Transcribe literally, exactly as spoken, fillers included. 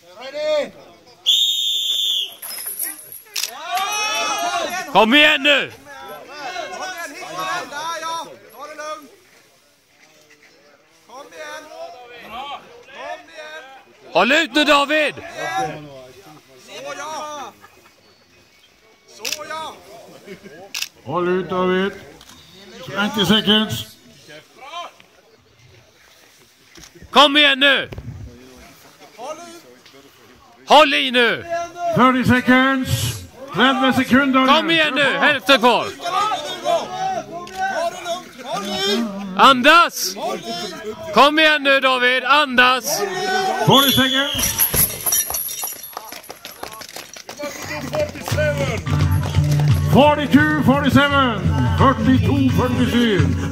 Kom igen nu! Håll ut nu, David! Håll ut, David. twenty seconds. Kom igen nu! Håll i nu! thirty seconds. tretton sekunder. Kom igen nu! Hälften kvar! Andas! Kom igen nu, David! Andas! forty seconds. forty-two forty-seven. forty-two forty-seven.